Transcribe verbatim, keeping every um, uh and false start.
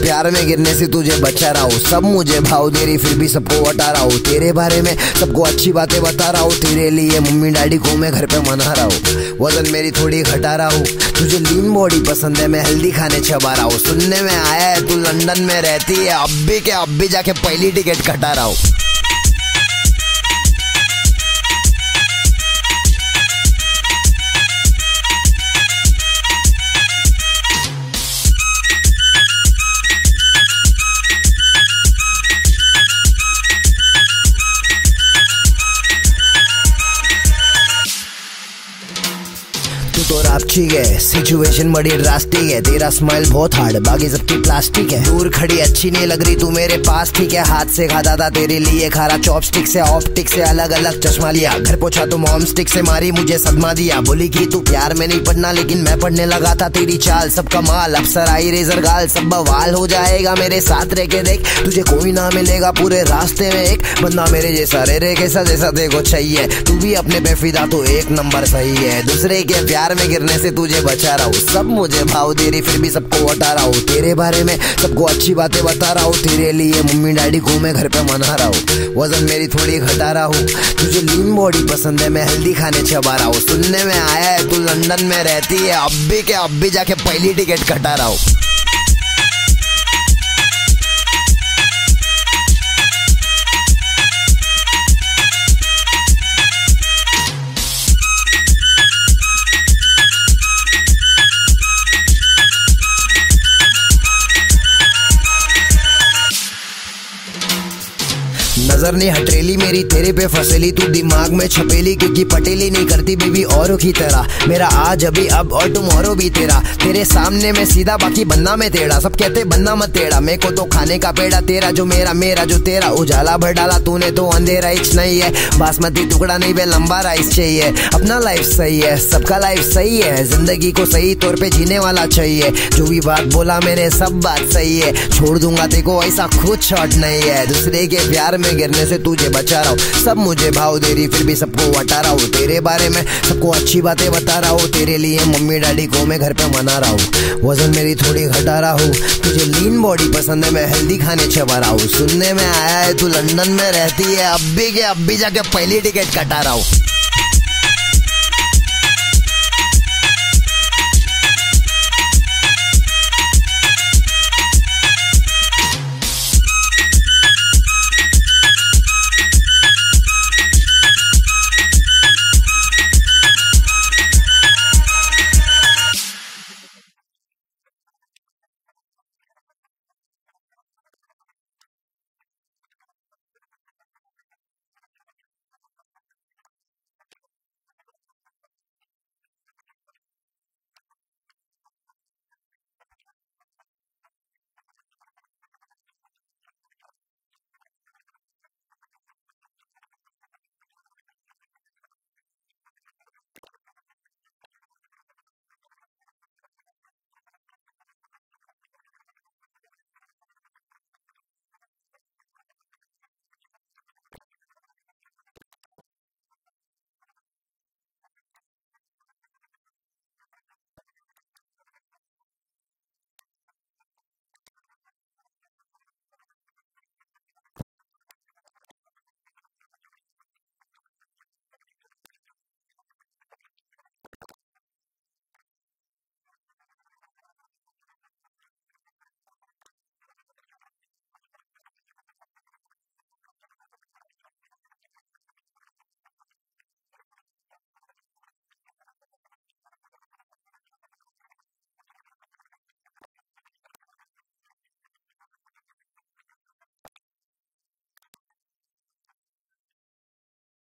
प्यार में गिरने से तुझे बचा रहा हूँ। सब मुझे भाव दे रही फिर भी सबको हटा रहा हूँ। तेरे बारे में सबको अच्छी बातें बता रहा हूँ। तेरे लिए मम्मी डैडी को मैं घर पे मना रहा हूँ। वजन मेरी थोड़ी घटा रहा हूँ। तुझे लीन बॉडी पसंद है, मैं हेल्दी खाने चबा रहा हूँ। सुनने में आया है तू लंदन में रहती है, अब भी के अब भी जाके पहली टिकट कटा रहा हूँ। तू तो रापची है, सिचुएशन बड़ी ड्रास्टिक है। तेरा स्माइल बहुत हार्ड, बाकी सबकी प्लास्टिक है। दूर खड़ी अच्छी नहीं लग रही तू मेरे पास, ठीक है। हाथ से खाता था तेरे लिए खारा, चॉपस्टिक से ऑप्टिक से अलग अलग चश्मा लिया। घर पहुंचा तो मॉम स्टिक से मारी, मुझे सदमा दिया। बोली कि तू प्यार में नहीं पढ़ना, लेकिन मैं पढ़ने लगा था। तेरी चाल सब कमाल, अफसर आई रेजर गाल, सब बवाल हो जाएगा मेरे साथ रह के देख। तुझे कोई ना मिलेगा पूरे रास्ते में एक बंदा मेरे जैसा, रे रे कैसा जैसा देखो चाहिए। तू भी अपने पे फिदा तो एक नंबर सही है। दूसरे के प्यार में गिरने से तुझे बचा रहा हूँ। सब मुझे भाव दे रही फिर भी सबको हटा रहा हूँ। तेरे बारे में सबको अच्छी बातें बता रहा हूँ। तेरे लिए मम्मी डैडी को मैं घर पे मना रहा हूँ। वजन मेरी थोड़ी घटा रहा हूँ। तुझे लीन बॉडी पसंद है, मैं हेल्दी खाने चबा रहा हूँ। सुनने में आया है तू लंदन में रहती है, अब भी के अब भी जाके पहली टिकट कटा रहा हूँ। नजर ने हटरेली मेरी तेरे पे फसेली, तू दिमाग में छपेली क्योंकि पटेली नहीं करती बेबी औरों की तरह। मेरा आज अभी अब और टुमारो भी तेरा। तेरे सामने मैं सीधा बाकी बन्ना में टेढ़ा, सब कहते बन्ना मत टेढ़ा। मेरे को तो खाने का पेड़ा, तेरा जो मेरा मेरा जो तेरा। उजाला भर डाला तूने तो अंधेरा इच नहीं है। बासमती टुकड़ा नहीं बे लंबा राइस चाहिए। अपना लाइफ सही है, सबका लाइफ सही है। जिंदगी को सही तौर पे जीने वाला चाहिए। जो भी बात बोला मैंने सब बात सही है। छोड़ दूंगा तेको ऐसा खुद शॉट नहीं है। दूसरे के प्यार में गिरने से तुझे बचा रहा हूँ। सब मुझे भाव दे रही फिर भी सबको हटा रहा हूँ। तेरे बारे में सबको अच्छी बातें बता रहा हूँ। तेरे लिए मम्मी डैडी को मैं घर पे मना रहा हूँ। वजन मेरी थोड़ी घटा रहा हूँ। तुझे लीन बॉडी पसंद है, मैं हेल्दी खाने चबा रहा हूँ। सुनने में आया है तू लंदन में रहती है, अब भी के अब भी जाके पहली टिकट कटा रहा हूँ।